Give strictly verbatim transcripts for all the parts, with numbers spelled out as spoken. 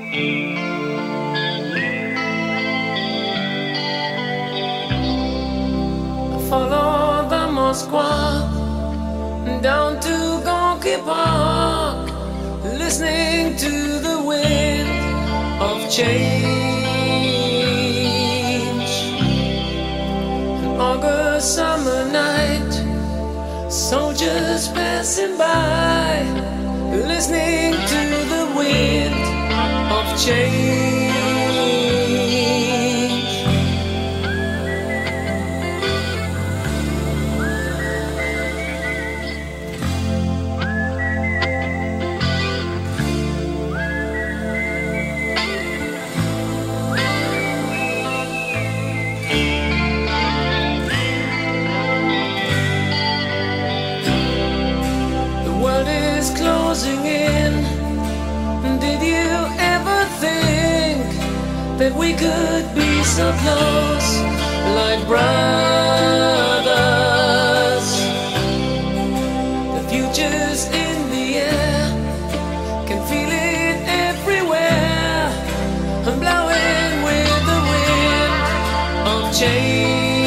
Follow the Moskva down to Gorky Park, listening to the wind of change. An August summer night, soldiers passing by, listening to the wind of change. Closing in. Did you ever think that we could be so close, like brothers? The future's in the air, can feel it everywhere. I'm blowing with the wind of change.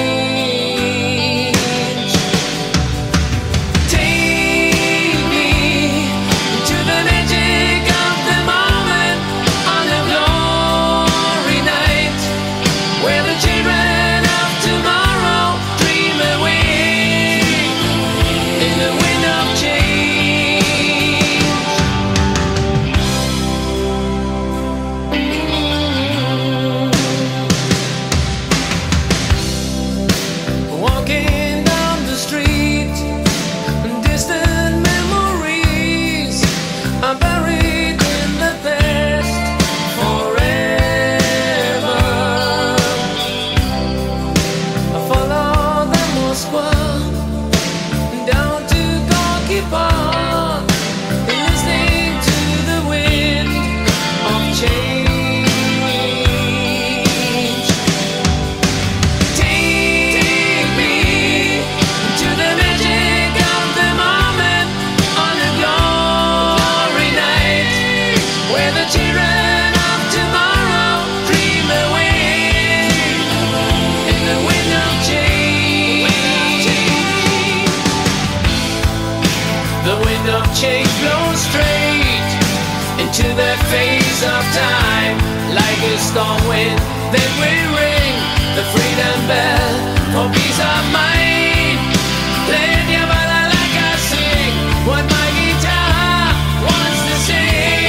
Change blows straight into that phase of time, like a storm wind. Then we ring the freedom bell for peace of mind. Playing your bala like I sing what my guitar wants to sing.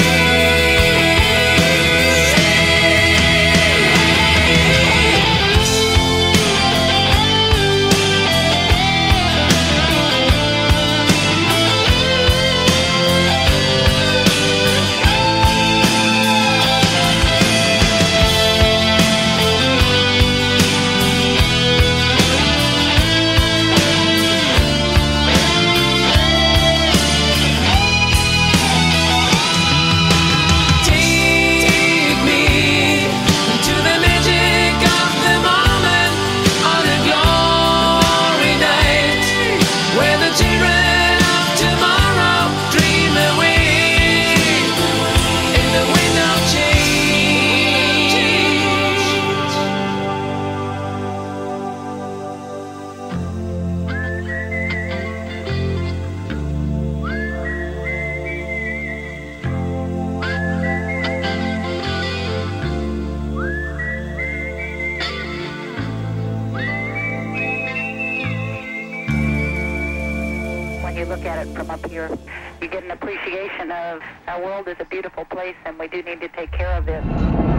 Look at it from up here, you get an appreciation of our world is a beautiful place and we do need to take care of it.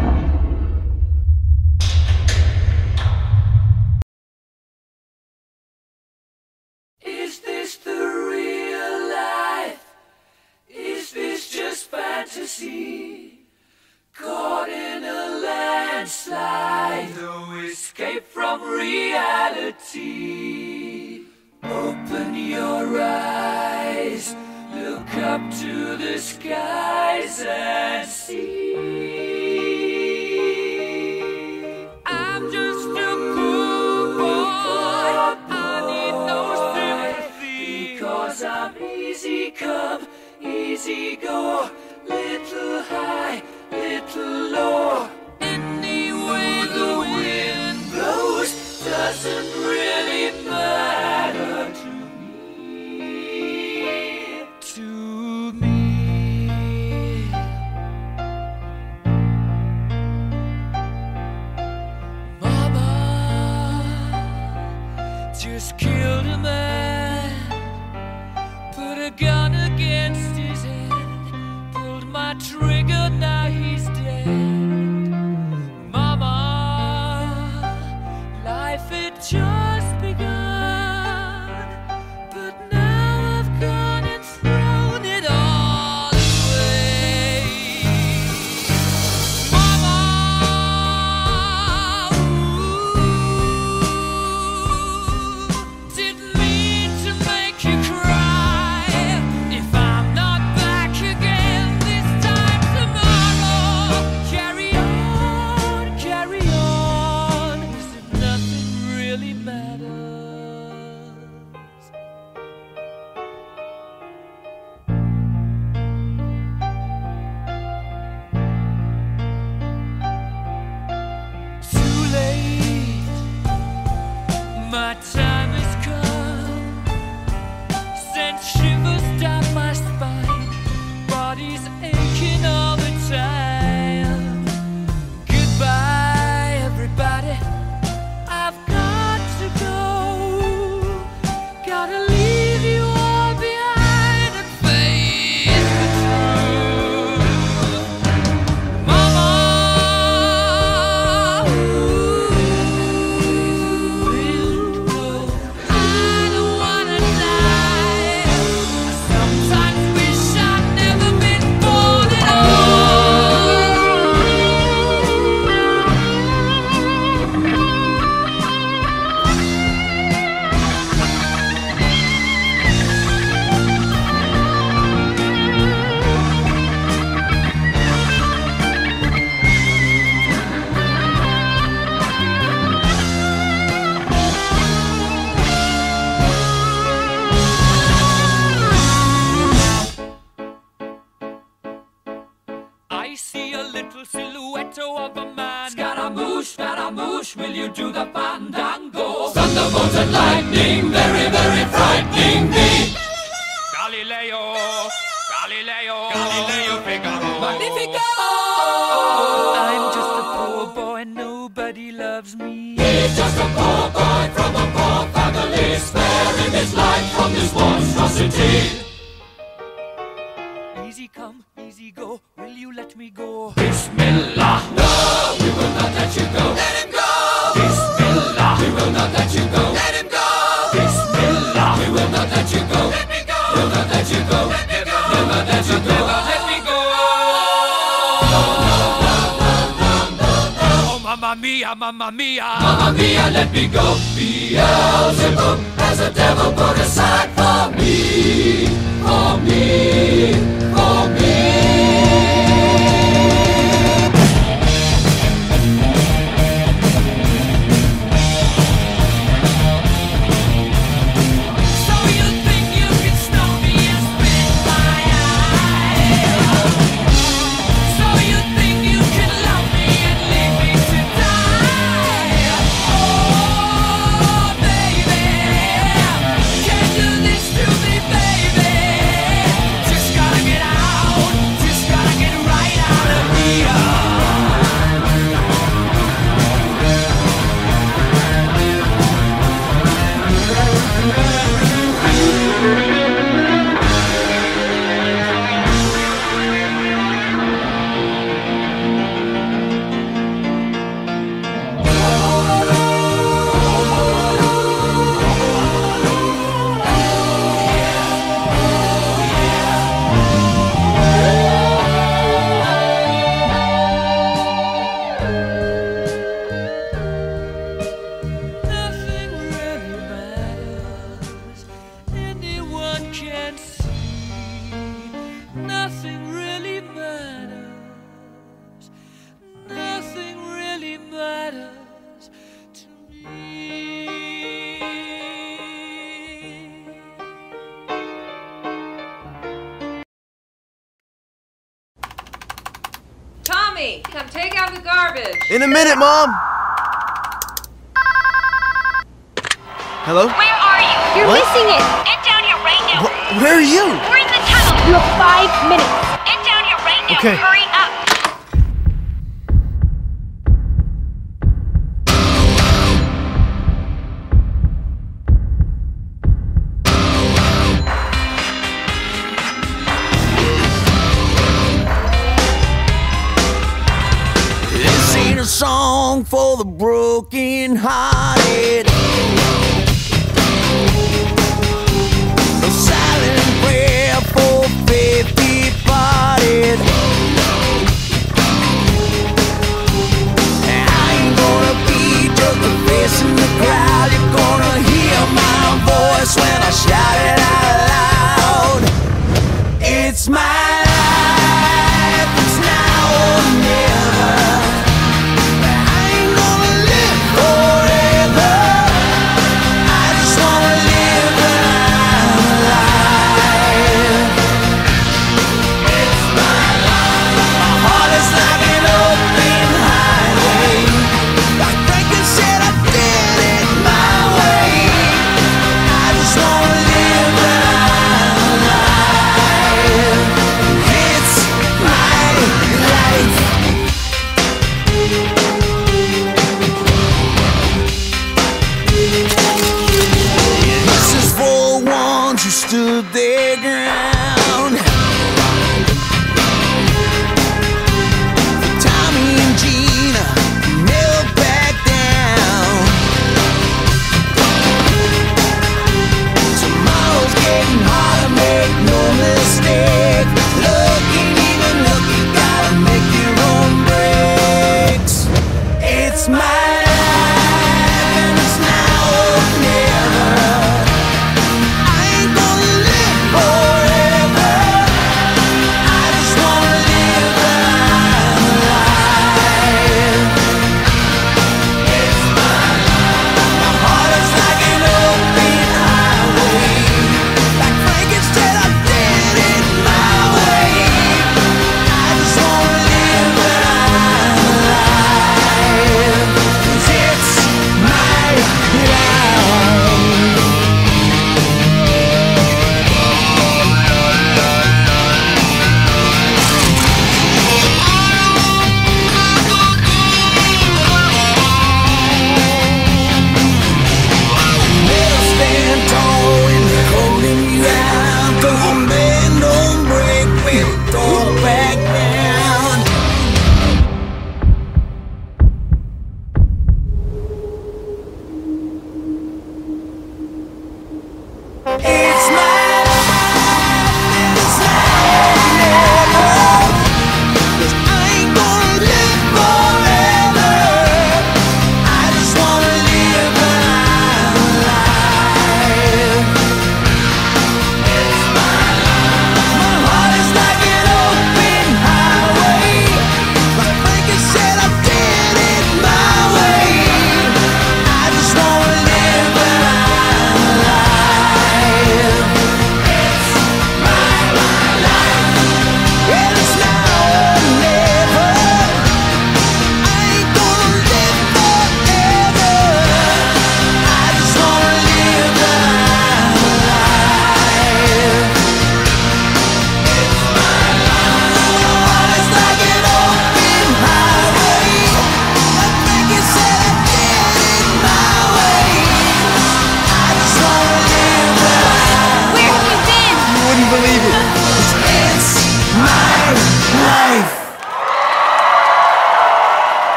Is this the real life? Is this just fantasy? Caught in a landslide, no escape from reality. Open your eyes, look up to the skies and see. I'm just a poor boy, I need no sympathy, because I'm easy come, easy go, little high, little time has come, sent shivers down my spine, body's aching all the time. Goodbye, everybody, I've got to go. Gotta leave you all behind and face the truth. Mama, I don't wanna die. I sometimes wish I'd never been born at I see a little silhouette of a man. Scaramouche, Scaramouche, will you do the fandango? Thunderbolt and lightning, very, very frightening me. Galileo, Galileo, Galileo Figaro. Magnifico! I'm just a poor boy, nobody loves me. He's just a poor boy from a poor family, sparing his life from this monstrosity. Easy come, easy go, will you let me go? Bismillah, no, we will not let you go. Let him go! Bismillah, we will not let you go. Let him go! Bismillah, we will not let you go. Let me go! We'll not let you go. Let me go! Never let you go. Never let me go. No, no, no, no, no, no, no. Oh, mamma mia, mamma mia. Mamma mia, let me go. Beelzebub has a devil put aside for me. For me. For me. So you think you can stop me and spit my eye? So you think you can love me and leave me to die? Oh, baby, can't do this to me, baby. Just gotta get out, just gotta get right out of here. Nothing really matters, anyone can see. Nothing really matters, nothing really matters to me. Tommy, come take out the garbage. In a minute, Mom! Hello? Where are you? You're What? missing it! Get down here right now. Wh- where are you? We're in the tunnel. You have five minutes. Get down here right now. Okay. Hurry up. This ain't a song for the broken hearted. A silent prayer for faith departed. I ain't gonna be just a face in the crowd. You're gonna hear my voice when I shout it out loud. It's my life, it's now or never. I ain't gonna live forever.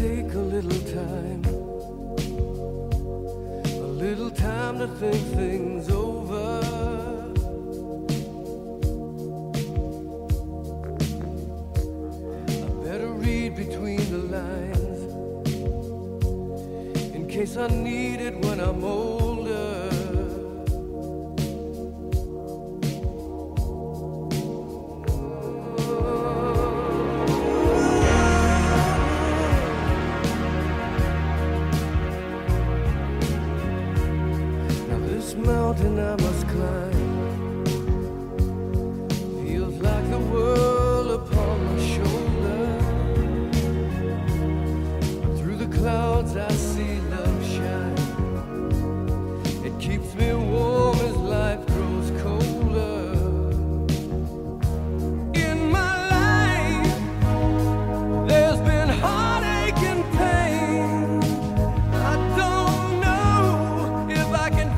take a little time, a little time to think things over. I better read between the lines in case I need it when I'm older. Mountain I must climb feels like the world upon my shoulder. Through the clouds I see love shine. It keeps me warm as life grows colder. In my life there's been heartache and pain. I don't know if I can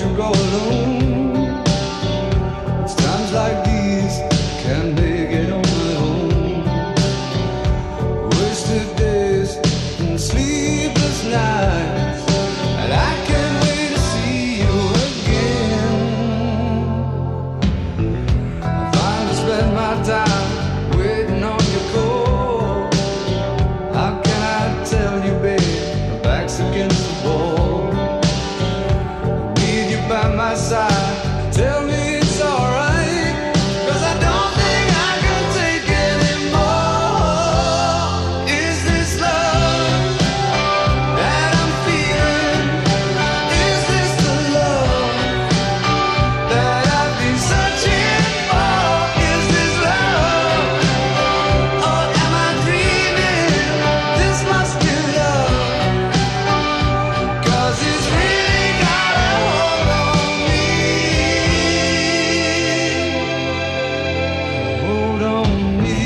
you go alone. It's times like these can't make it on my own. Wasted days and sleepless nights, and I can't wait to see you again. I finally spent my time waiting on your call. How can I tell you, babe, my back's against the wall. Need you by my side, tell me it's alright, 'cause I don't think I can take anymore. Is this love that I'm feeling? Is this the love that I've been searching for? Is this love, or am I dreaming? This must be love, 'cause it's really got a hold on me. Hold on me.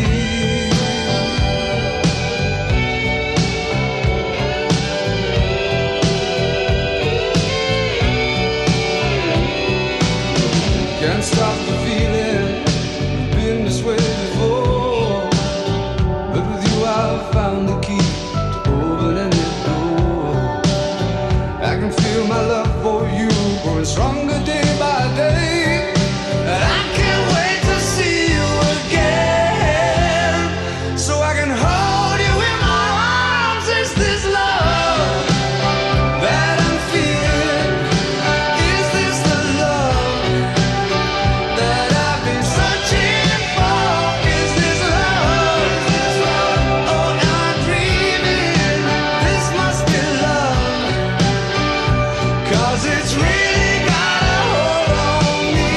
Can't stop the feeling, been this way before, but with you I've found the key to open any door. I can feel my love for you growing stronger day by day, and I can't wait to see you again, so I can hold you in my arms. Is this love that I'm feeling? Is this the love that I've been searching for? Is this love, or am I dreaming? This must be love, 'cause it's really got a hold on me.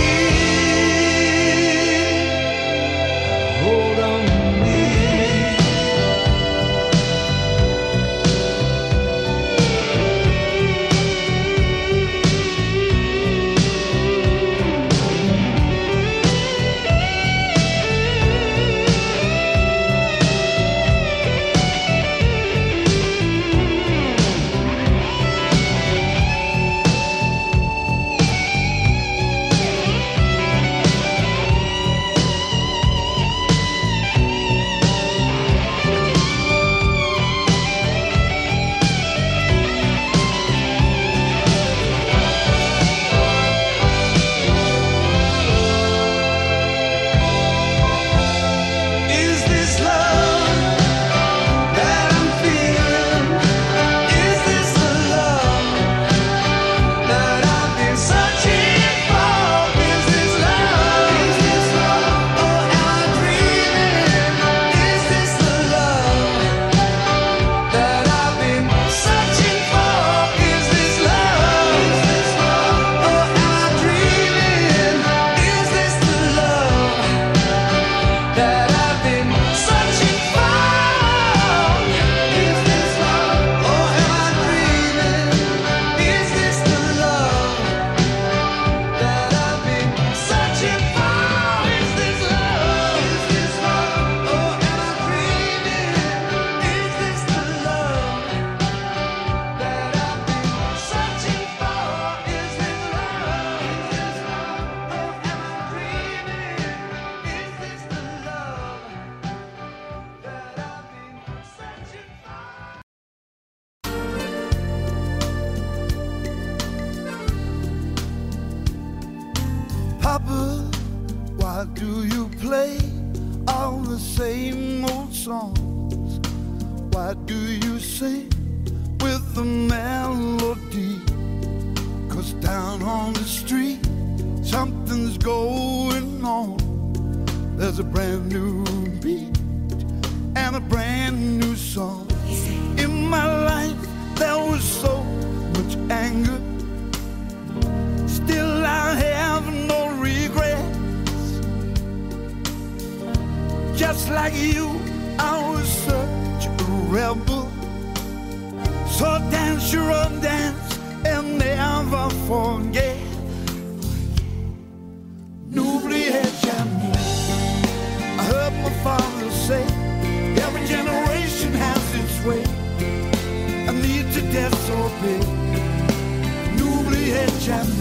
Hold on me. Is this love that I'm feeling? Is this the love that I've been searching for? Is this love? Is this love, or am I dreaming? Is this the love that I've been searching for? Is this love? Is this love, or am I dreaming? Is this the love that I've been searching for? Is this love, or am I dreaming? Is this the love that I've been searching for? Is this love? Is this love, or am I dreaming? Is this the love that I've been searching for? Is this love? Is this love, or am I dreaming? Is this the love that I've been searching for? Papa, why do you play all the same old songs? Why do you sing with the melody? 'Cause down on the street, something's going on. There's a brand new beat and a brand new song. In my life, there was so much anger. Still, I have no regrets. Just like you, I was such a rebel. So dance your own dance and never forget. N'oubliez jamais. I heard my father say, every generation has its way. I need to disobey. N'oubliez jamais.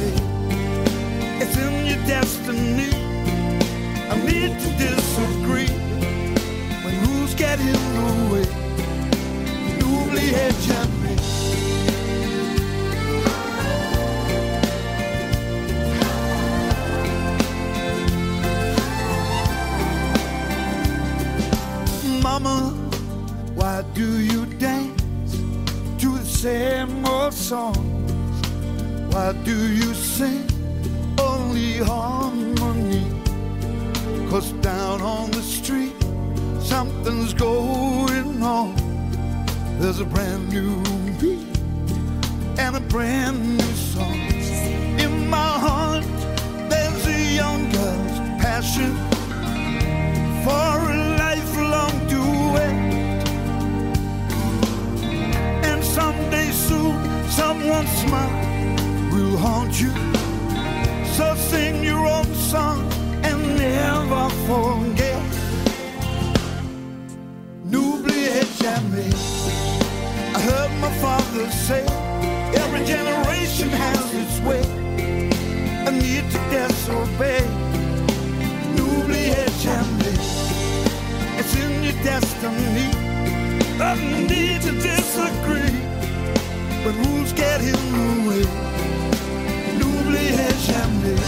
songs? Why do you sing only harmony? 'Cause down on the street something's going on. There's a brand new beat and a brand new song. In my heart there's a young girl's passion for a lifelong duet. And someday soon someone's smile will haunt you. So sing your own song and never forget. N'oubliez jamais. I heard my father say, every generation has its way. A need to disobey. N'oubliez jamais. It's in your destiny. A need to disagree. But rules get in the way. N'oubliez jamais.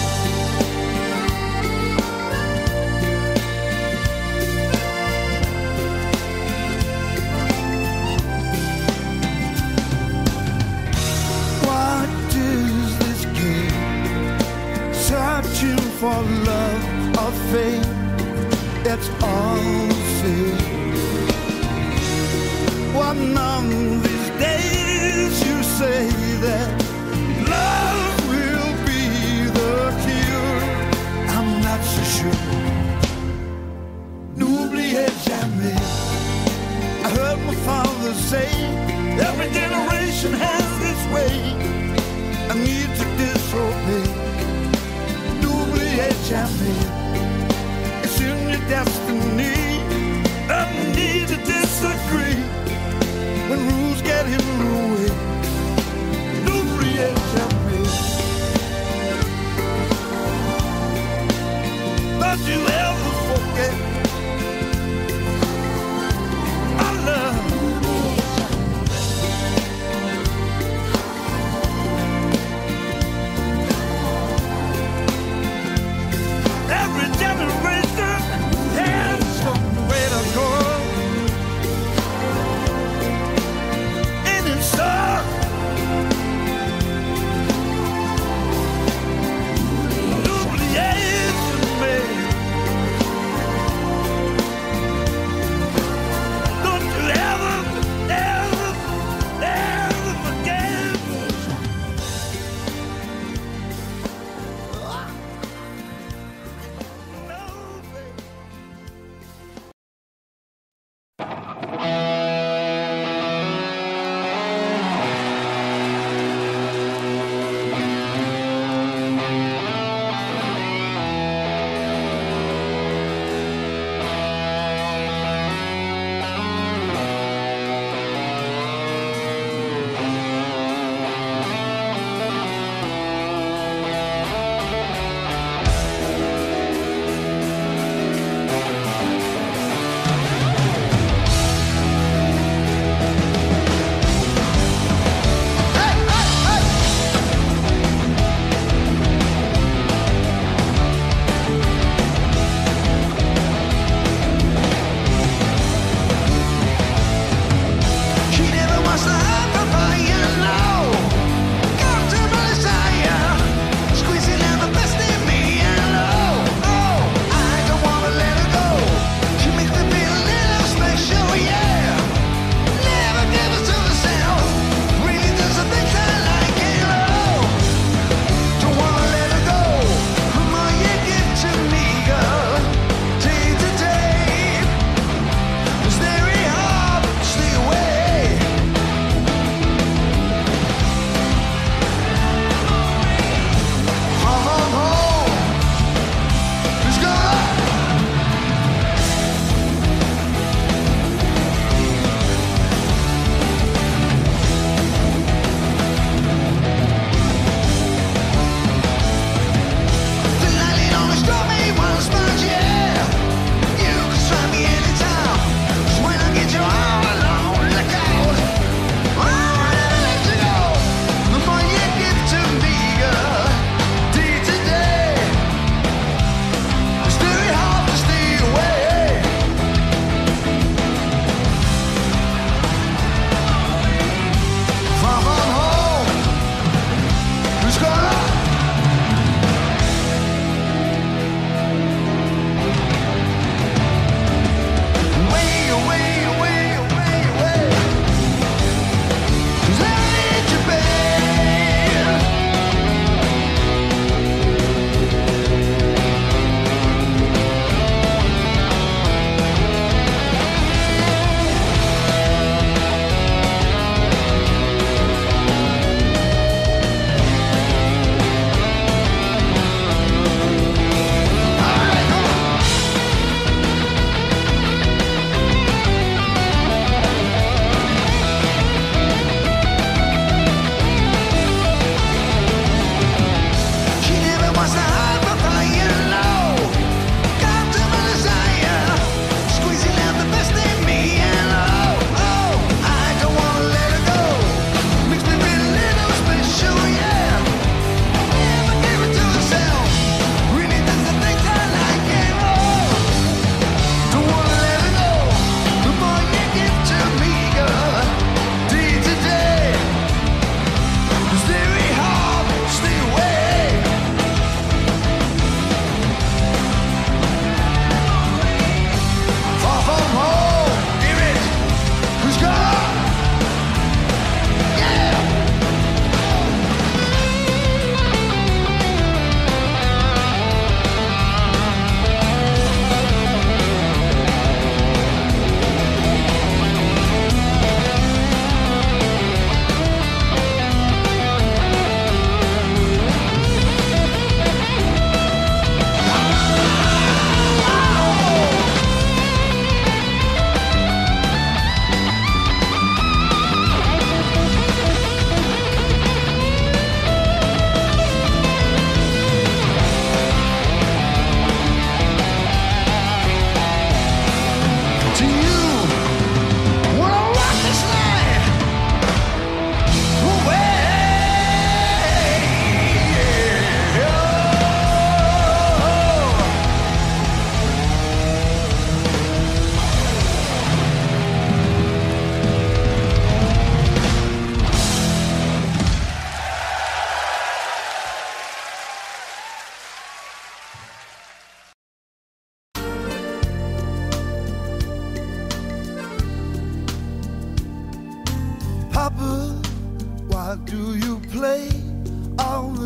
Searching for love or fate, that's all the same. One of these days you say that love will be the cure. I'm not so sure. N'oubliez jamais. I heard my father say, every generation has its way. I need to disobey. Jamais. It's in your destiny. I need to disagree when rules get in the way. N'oubliez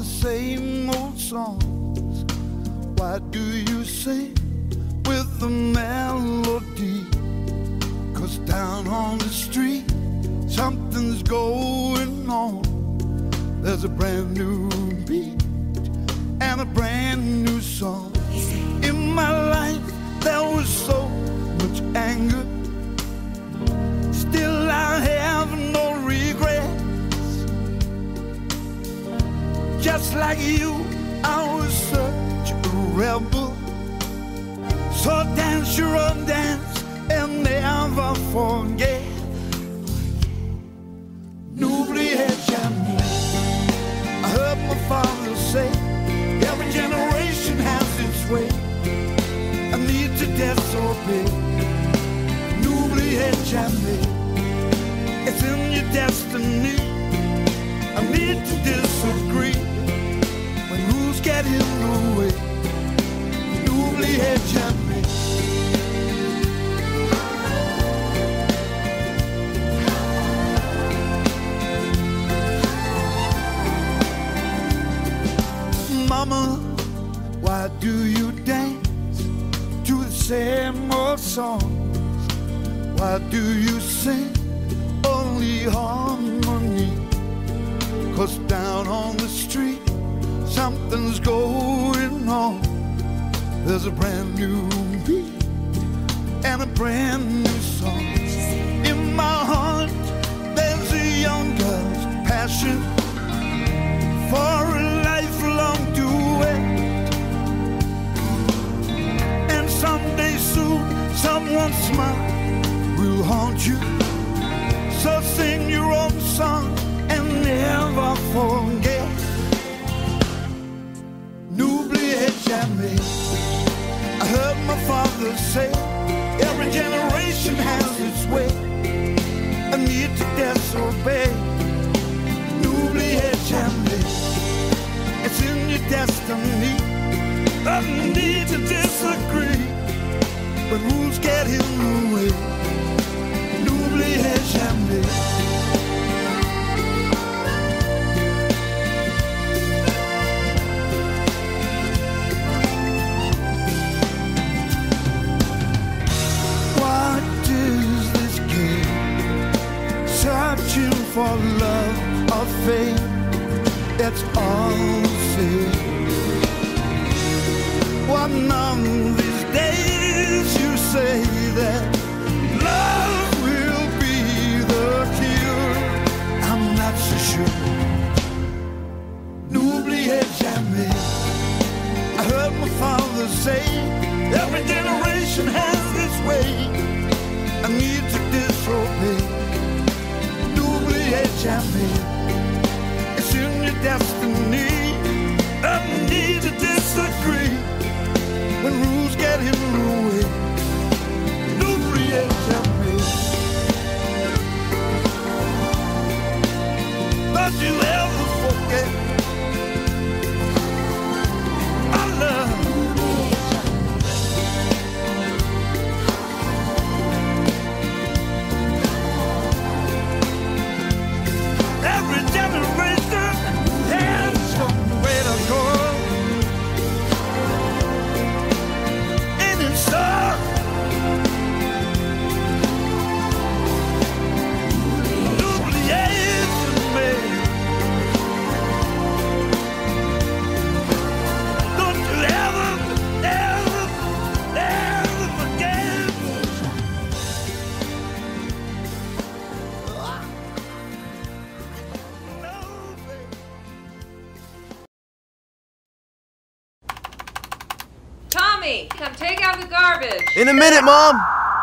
the same old songs? Why do you sing with the melody? 'Cause down on the street something's going on. There's a brand new beat and a brand new song. In my life there was so much anger, still I have no regrets. Just like you, I was such a rebel. So dance your own dance and never forget. N'oubliez jamais. I heard my father say, every generation has its way. I need to disobey. N'oubliez jamais. It's in your destiny. I need to disagree when rules get in the way. N'oubliez jamais. Mama, why do you dance to the same old songs? Why do you sing only harmony? 'Cause down on the street something's going on. There's a brand new beat and a brand new song. In my heart there's a young girl's passion for a lifelong duet. And someday soon someone's smile will haunt you. So sing your own song and never forget. N'oubliez jamais. I heard my father say, every generation has its way. I need to disobey. N'oubliez jamais. It's in your destiny. I need to disagree when rules get in the way. N'oubliez jamais. What is this game? Searching for love or fame? That's all the same. One of these days you say that love will be the cure. I'm not so sure. N'oubliez jamais. I heard my father say, every generation has its way. I need to disobey. N'oubliez jamais. It's in your destiny. I need to disagree when rules get in the way. N'oubliez jamais. Don't you ever forget our love. Every generation has somewhere to go. And it's so n'oubliez jamais. Don't you ever, ever, ever forget. No, baby. Tommy, come take out the garbage. In a minute, Mom.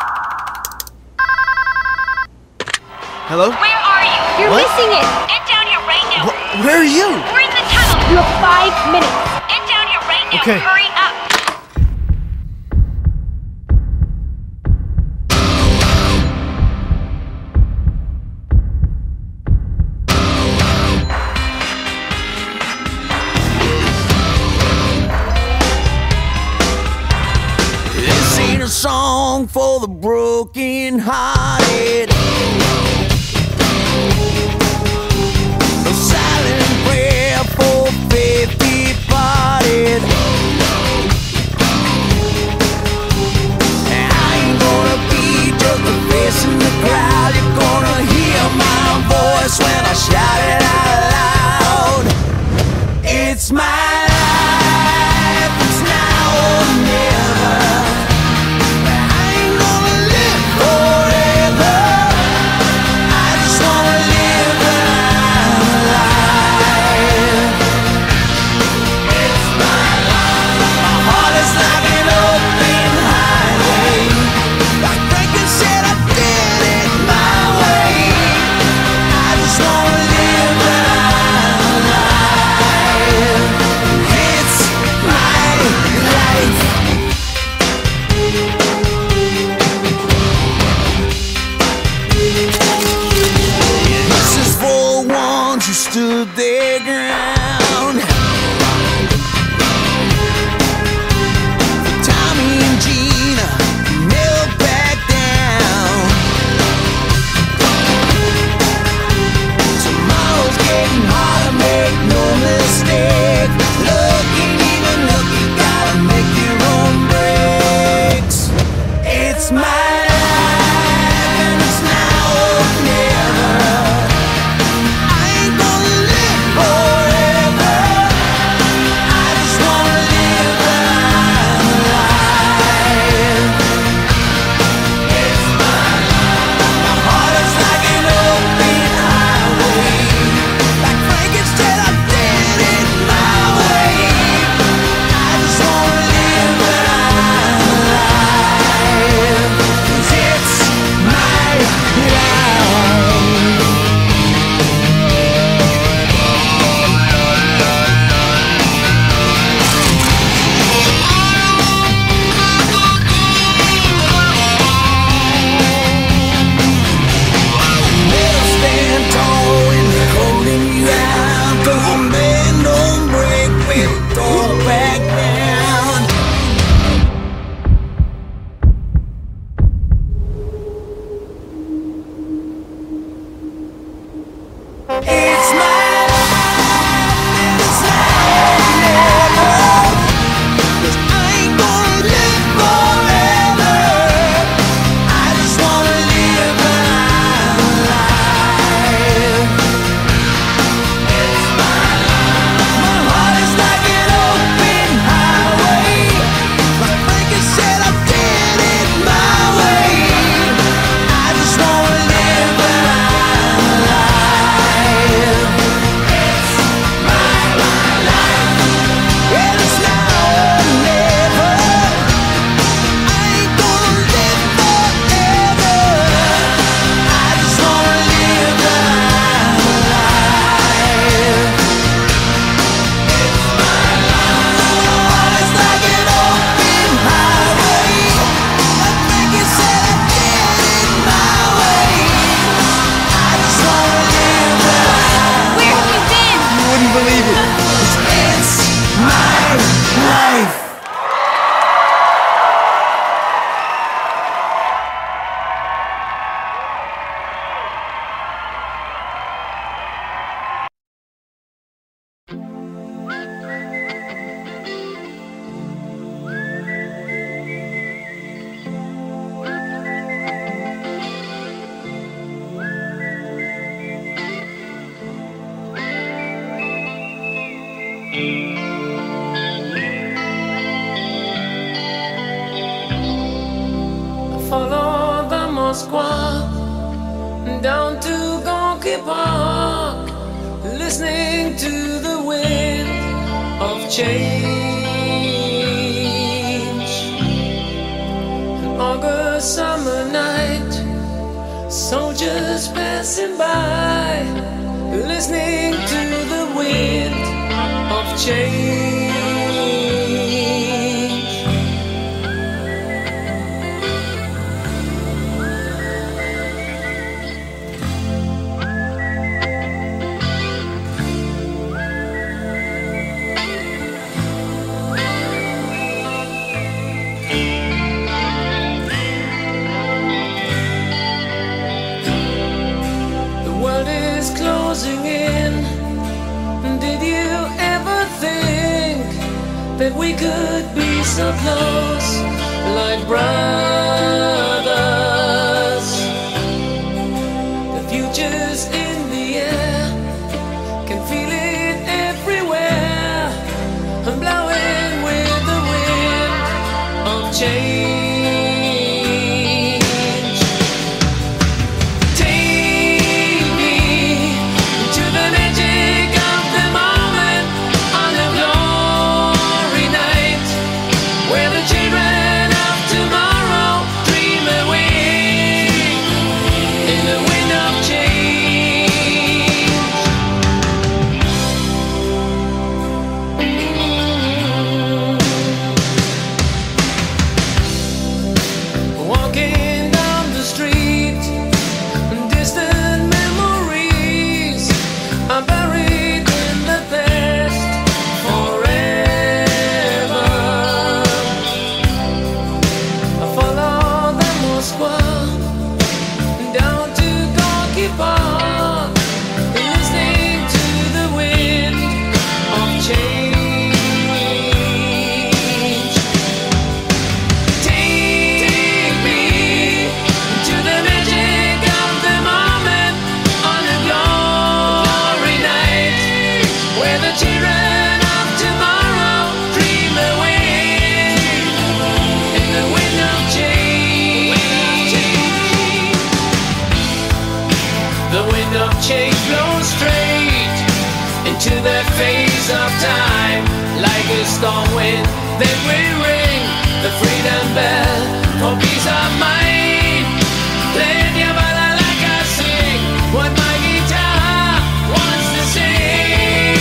Hello? Where are you? You're What? missing it! Get down here right now. Wh- where are you? We're in the tunnel. You have five minutes. Get down here right now. Okay. Hurry up. This ain't a song for the broken hearted. A silent prayer for faith. Moscow, down to Gorky Park, listening to the wind of change. An August summer night, soldiers passing by, listening to the wind of change. Closing in. Did you ever think that we could be so close, like brothers? The future's in the air, can feel it everywhere. I'm blowing with the wind of change. Change blows straight into the face of time, like a storm wind. Then we ring the freedom bell for peace of mind. Playing your bala like I sing what my guitar wants to sing.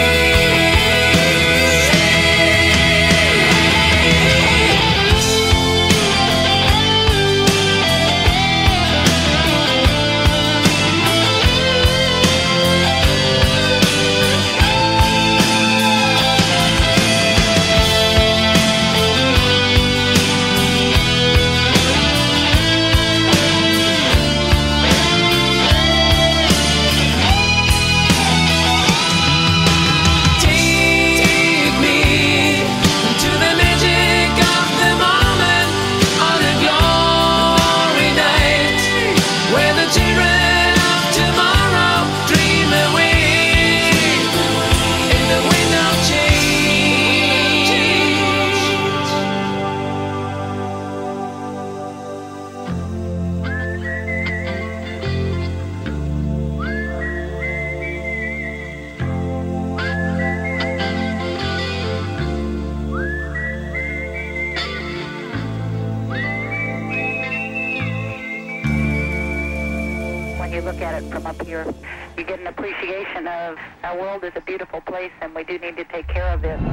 Look at it from up here, you get an appreciation of our world is a beautiful place and we do need to take care of it.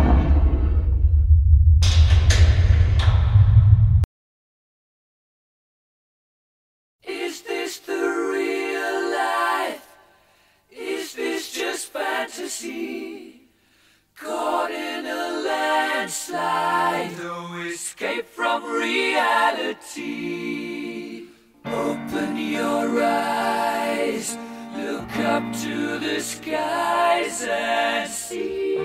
Is this the real life? Is this just fantasy? Caught in a landslide, no escape from reality. Open your eyes, look up to the skies and see.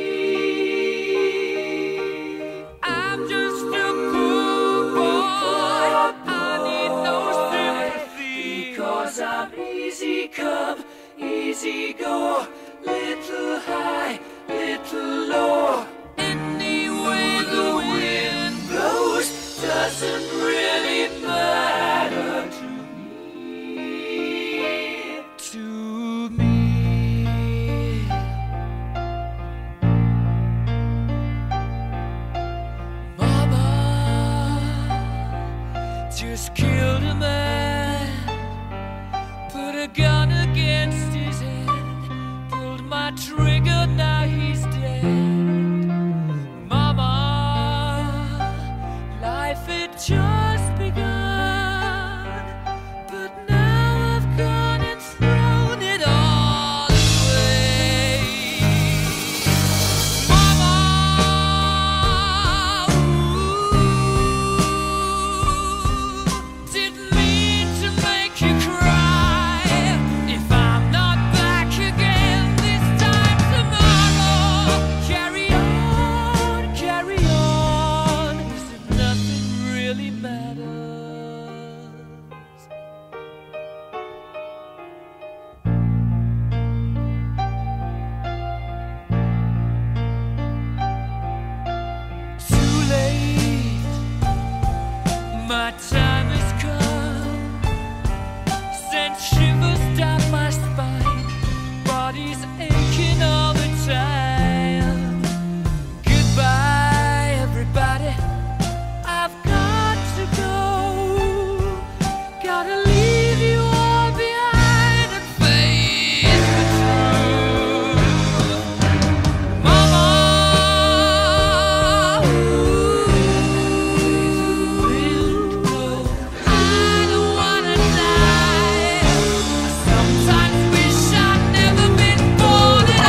I'm just a poor boy, I need no sympathy, because I'm easy come, easy go, little high, little low. Any way the wind blows doesn't really matter. just killed a man, put a gun against his head, pulled my trigger, now he's dead. Mama, life had just begun, but now I've gone and thrown it all away. Mama, ooh, didn't mean to make you cry. If I'm not back again this time tomorrow, carry on, carry on, as if nothing really matters. Too late, my time has come. Sent shivers down my spine, body's aching all the time. Goodbye, everybody, I've got to go. Gotta leave you all behind and face the truth. Mama, I don't wanna die. I sometimes wish I'd never been born at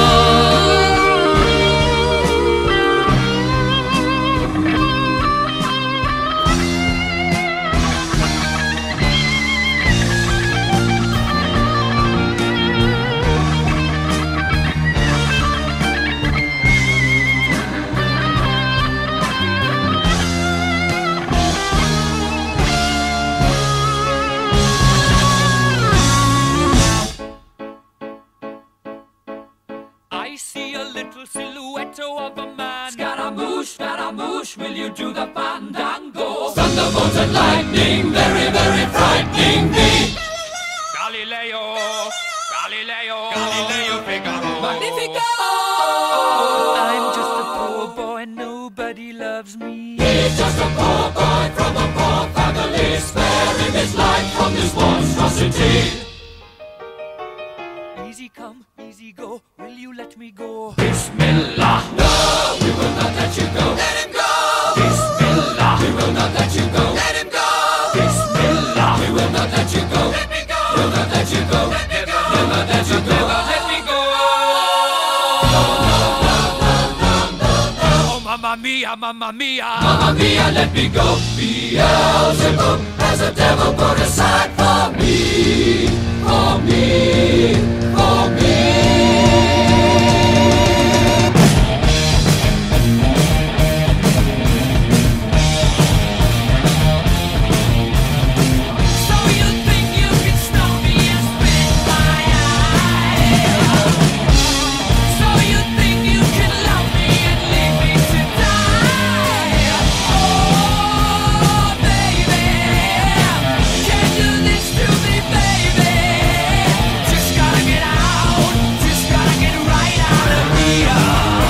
I see a little silhouette of a man. Scaramouche, Scaramouche, will you do the fandango? Thunderbolts and lightning, very, very frightening me. Galileo, Galileo, Galileo Figaro. Magnifico! I'm just a poor boy, nobody loves me. He's just a poor boy from a poor family, sparing his life from this monstrosity. Easy come, easy go, will you let me go? Bismillah, no, we will not let you go. Let him go! Bismillah, we will not let you go. Let him go! Bismillah, we will not let you go. Let me go! We'll not let you go. Let me go! We'll not let you go. Never let me go! Oh, mamma mia, mamma mia, mamma mia, let me go. Beelzebub has a devil put aside for me, for me, for me. So you think you can stop me and spit my eye? So you think you can love me and leave me to die? Oh, baby, can't do this to me, baby. Just gotta get out, just gotta get right out of here.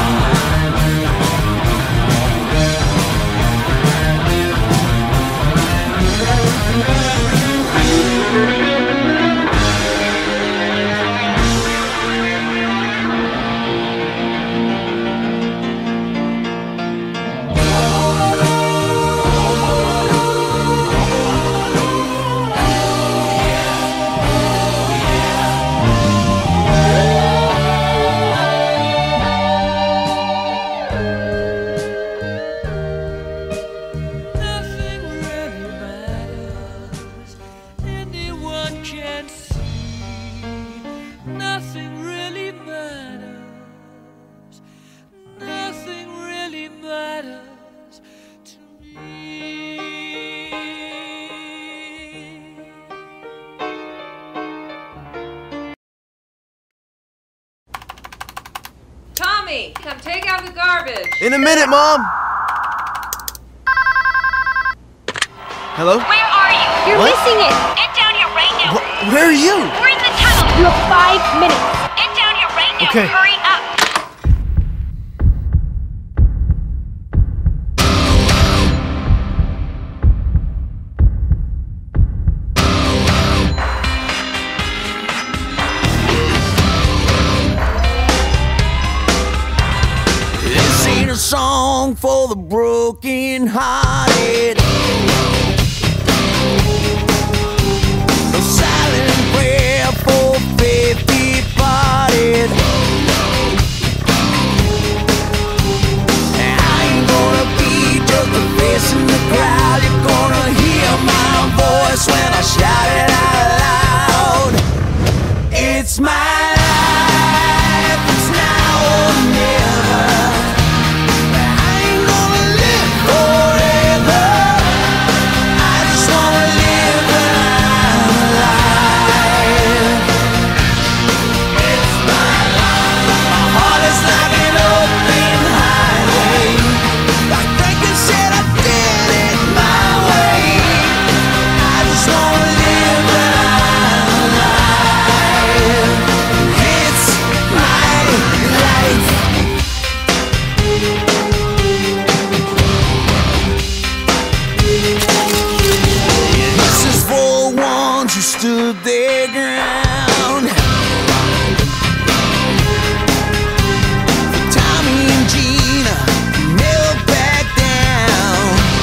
Nothing really matters, anyone can see. Nothing really matters, nothing really matters to me. Tommy, come take out the garbage. In a minute, Mom. Hello? Where are you? You're What? missing it. Get down here right now. Wh- where are you? We're in the tunnel. You have five minutes. Get down here right now. Okay. Hurry up. song for the broken hearted. A silent prayer for faith departed. And I ain't gonna be just a face in the crowd. You're gonna hear my voice when I shout it out loud. It's my life, it's now or never. I ain't gonna live forever. I just wanna live my life. It's my life. My heart is like an open highway. Like Franklin said, I did it my way. I just wanna live my life. It's my life. This is for ones who stood their ground. For Tommy and Gina, who never back down.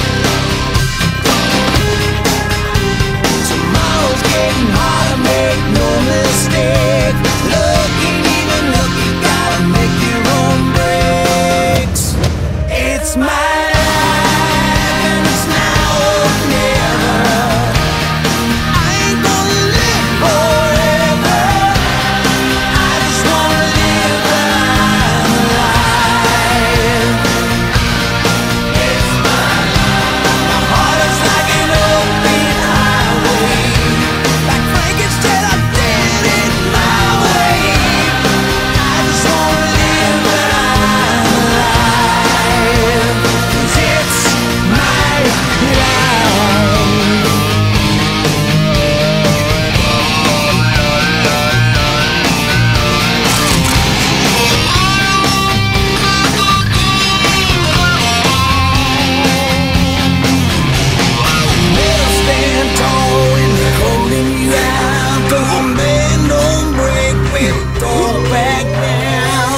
Tomorrow's getting harder, make no mistake. Looking even look, you gotta make your own breaks. It's my life and it's now or never. I ain't gonna live forever. I just wanna live my life. It's my life. My heart is like an open highway. Like Frankenstein, I did it my way. I just wanna live my life. 'Cause it's my life. Never stand tall when they're holding you out. Don't bend, don't break, we'll go back down.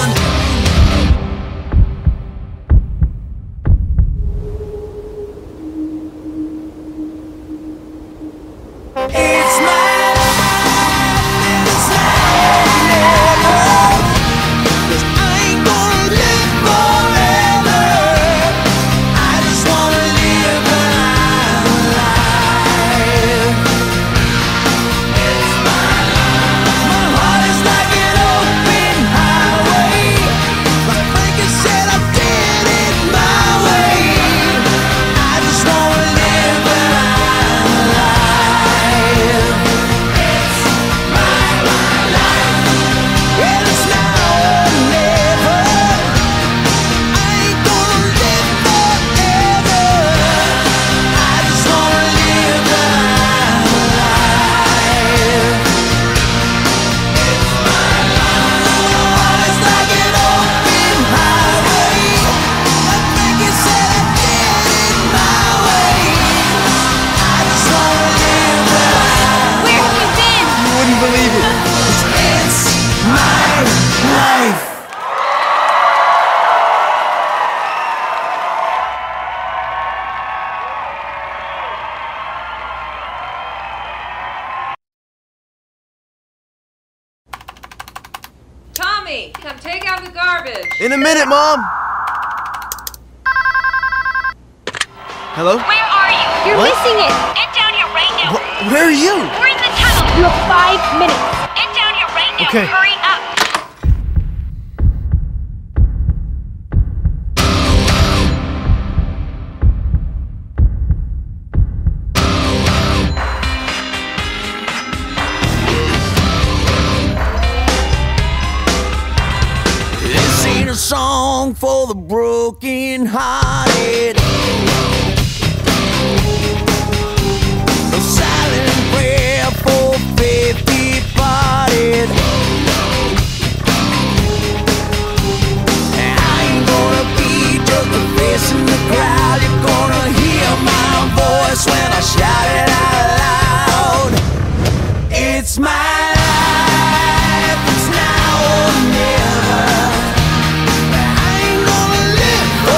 It's my life, it's now or never. 'Cause I ain't gonna live forever. I just wanna live my life. It's my life. My heart is like an open highway. Like Franklin said, I did it my way. I just wanna live my life. It's my life. And it's now or never. I ain't gonna live forever. I just wanna live my life. It's my life. My heart is like an open highway. Like Franklin said, I did it my way. I just wanna live my life. Where have you been? You wouldn't believe it. It's my life. Tommy, come take out the garbage. In a minute, Mom. Hello? Where are you? You're What? missing it. Get down here right now. Wh- where are you? We're in the tunnel. You have five minutes. Get down here right now. Okay. Hurry up. This ain't a song for the broken hearted. A silent prayer for faith departed. And I ain't gonna be just a face in the crowd. You're gonna hear my voice when I shout it out loud. It's my life, it's now or never. I ain't gonna live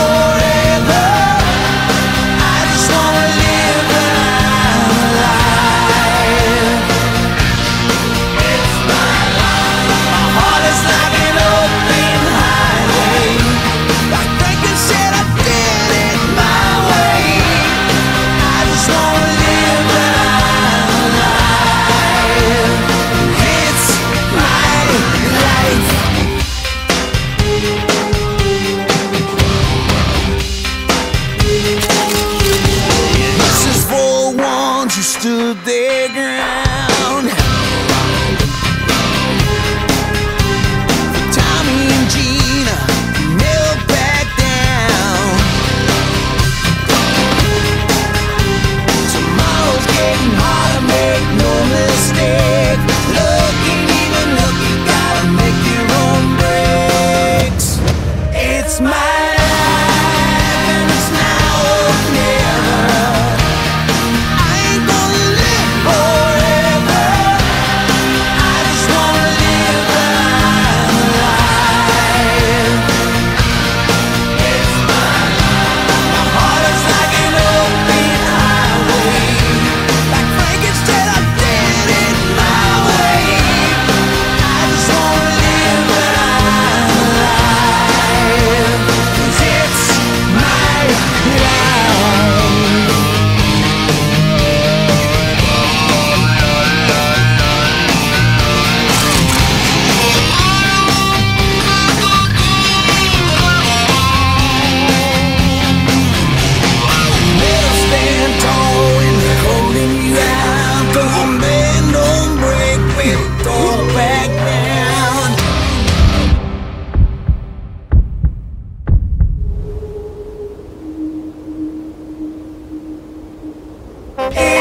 It's